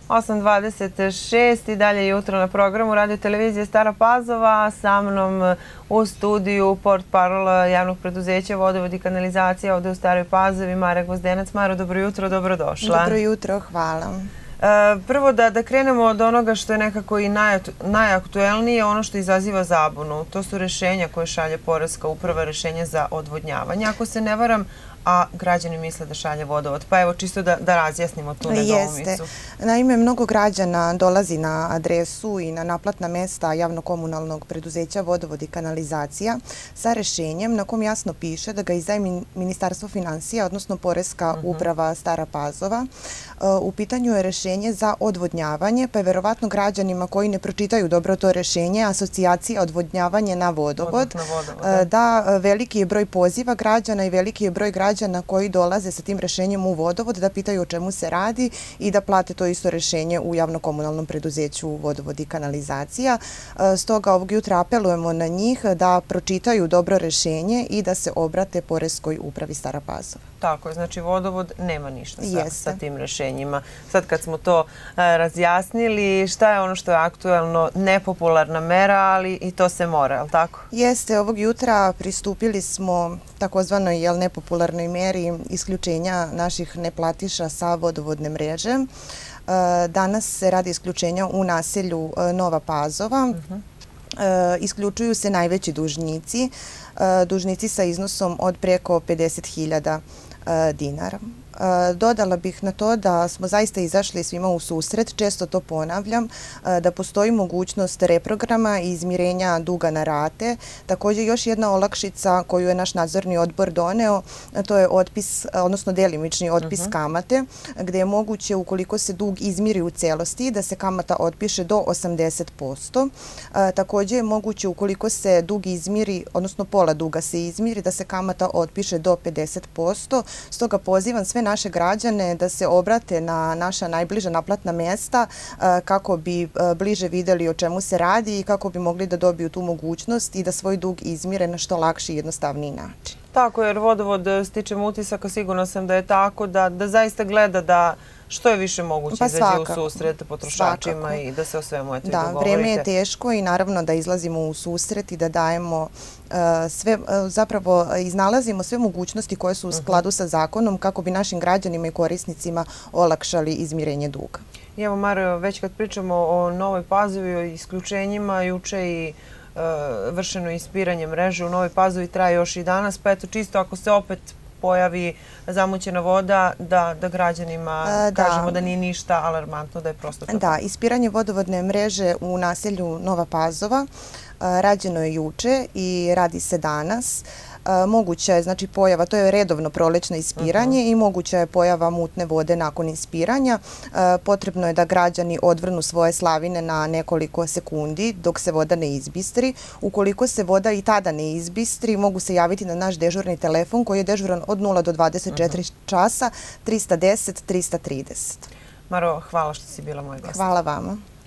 8:26 i dalje jutro na programu Radio televizije Stara Pazova. Sa mnom u studiju portparol javnog preduzeća Vodovod i kanalizacija ovde u Staroj Pazovi, Mara Gvozdenac. Maro, dobro jutro, dobrodošla. Dobro jutro, hvala. Prvo da krenemo od onoga što je nekako i najaktuelnije, ono što izaziva zabunu. To su rešenja koje šalje Poreska uprava, rešenja za odvodnjavanje. Ako se ne varam, a građani misle da šalje Vodovod. Pa evo, čisto da razjasnimo tu nedoumicu. Jeste. Naime, mnogo građana dolazi na adresu i na naplatna mesta javno-komunalnog preduzeća Vodovod i kanalizacija sa rešenjem na kom jasno piše da ga izdaje Ministarstvo finansija, odnosno Poreska uprava Stara Pazova. U pitanju je rešenje za odvodnjavanje, pa je verovatno građanima koji ne pročitaju dobro to rešenje, asocijacija odvodnjavanje na vodovod, da veliki je broj poziva građana i veliki je broj građana koji dolaze sa tim rešenjem u vodovod da pitaju o čemu se radi i da plate to isto rešenje u javno-komunalnom preduzeću Vodovod i kanalizacija. Stoga ovog jutra apelujemo na njih da pročitaju dobro rešenje i da se obrate Poreskoj upravi Stara Pazova. Tako je, znači Vodovod nema ništa sa tim rešenjima. Sad kad smo to razjasnili, šta je ono što je aktuelno, nepopularna mera, ali i to se mora, je li tako? Jeste, ovog jutra pristupili smo takozvanoj nepopularnoj meri isključenja naših neplatiša sa vodovodne mreže. Danas se radi isključenja u naselju Nova Pazova. Isključuju se najveći dužnici, dužnici sa iznosom od preko 50.000 dinara. Dodala bih na to da smo zaista izašli svima u susret, često to ponavljam, da postoji mogućnost reprograma i izmirenja duga na rate. Također još jedna olakšica koju je naš nadzorni odbor doneo, to je otpis, odnosno delimični otpis kamate, gde je moguće ukoliko se dug izmiri u celosti da se kamata otpiše do 80%. Također je moguće ukoliko se dug izmiri, odnosno pola duga se izmiri, da se kamata otpiše do 50%. Stoga pozivam sve naše građane da se obrate na naša najbliža naplatna mesta kako bi bliže videli o čemu se radi i kako bi mogli da dobiju tu mogućnost i da svoj dug izmire na što lakši i jednostavniji način. Tako, jer Vodovod, stičem utisak, sigurno sam da je tako, da zaista gleda da što je više moguće izađe u susret potrošačima i da se o svemu eto i dogovorite. Da, vreme je teško i naravno da izlazimo u susret i da dajemo sve, zapravo iznalazimo sve mogućnosti koje su u skladu sa zakonom kako bi našim građanima i korisnicima olakšali izmirenje duga. I evo, Maro, već kad pričamo o Novoj Pazovi, o isključenjima, juče i vršeno ispiranje mreže u Novoj Pazovi traje još i danas, pa eto čisto ako se opet pojavi zamućena voda, da građanima kažemo da nije ništa alarmantno, da je prosto tako. Da, ispiranje vodovodne mreže u naselju Nova Pazova rađeno je juče i radi se danas. Moguća je, znači, pojava, to je redovno prolećno ispiranje i moguća je pojava mutne vode nakon ispiranja. Potrebno je da građani odvrnu svoje slavine na nekoliko sekundi dok se voda ne izbistri. Ukoliko se voda i tada ne izbistri, mogu se javiti na naš dežurni telefon koji je dežuran od 0 do 24 časa, 310 330. Maro, hvala što si bila moj gost. Hvala vama.